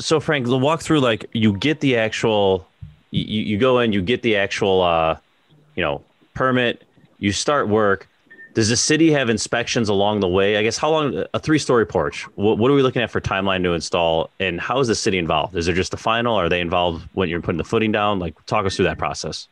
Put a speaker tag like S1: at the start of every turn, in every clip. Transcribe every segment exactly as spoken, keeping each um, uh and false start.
S1: so Frank, the walk through, like you get the actual, you, you go in, you get the actual, uh, you know, permit, you start work. Does the city have inspections along the way? I guess how long, a three story porch, what, what are we looking at for timeline to install, and how is the city involved? Is there just the final? Are they involved when you're putting the footing down? Like, talk us through that process.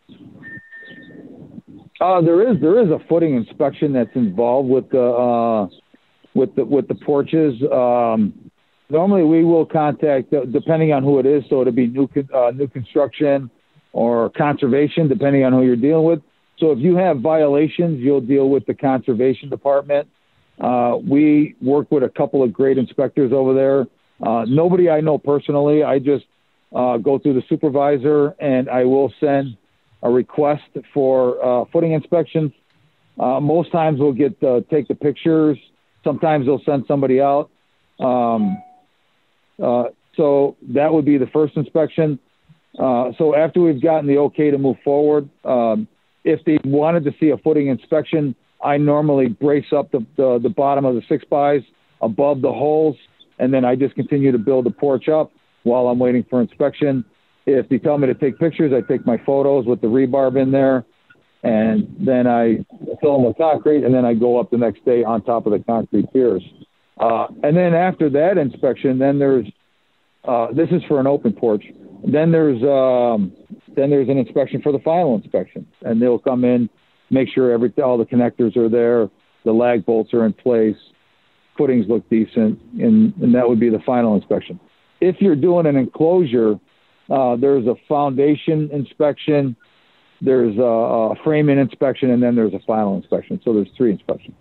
S2: Uh, there is, there is a footing inspection that's involved with the, uh, with the, with the porches. Um, normally we will contact, uh, depending on who it is. So it'll be new, uh, new construction or conservation, depending on who you're dealing with. So if you have violations, you'll deal with the conservation department. Uh, we work with a couple of great inspectors over there. Uh, nobody I know personally. I just uh, go through the supervisor, and I will send a request for uh, footing inspections. Uh, most times we'll get uh, take the pictures. Sometimes they'll send somebody out. Um, uh, so that would be the first inspection. Uh, so after we've gotten the okay to move forward, um, if they wanted to see a footing inspection, I normally brace up the, the, the bottom of the six bys above the holes, and then I just continue to build the porch up while I'm waiting for inspection. If they tell me to take pictures, I take my photos with the rebarb in there, and then I fill them with concrete, and then I go up the next day on top of the concrete piers. Uh, and then after that inspection, then there's, uh, this is for an open porch. Then there's, um, then there's an inspection for the final inspection, and they'll come in, make sure every, all the connectors are there, the lag bolts are in place, footings look decent, and, and that would be the final inspection. If you're doing an enclosure, uh, there's a foundation inspection, there's a, a framing inspection, and then there's a final inspection. So there's three inspections.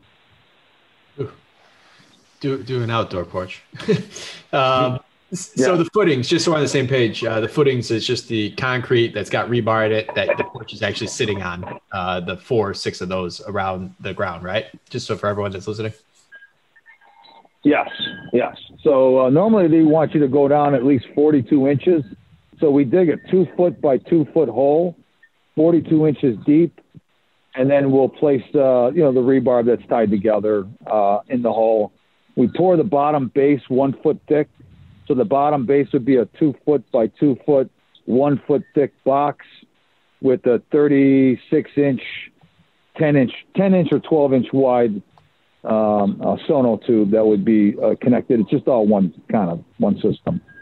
S3: Do, do an outdoor porch. um,
S2: Yeah.
S3: So the footings, just so we're on the same page, uh, the footings is just the concrete that's got rebar in it that the porch is actually sitting on, uh, the four, six of those around the ground, right? Just so for everyone that's listening.
S2: Yes, yes. So uh, normally they want you to go down at least forty-two inches. So we dig a two foot by two foot hole, forty-two inches deep, and then we'll place uh, you know, the rebar that's tied together uh, in the hole. We pour the bottom base one foot thick. So the bottom base would be a two foot by two foot, one foot thick box with a thirty-six inch, ten inch, ten inch or twelve inch wide um, uh, sono tube that would be uh, connected. It's just all one kind of one system.